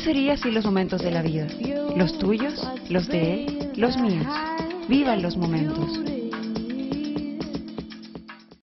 sería si los momentos de la vida? Los tuyos, los de él, los míos. Vivan los momentos.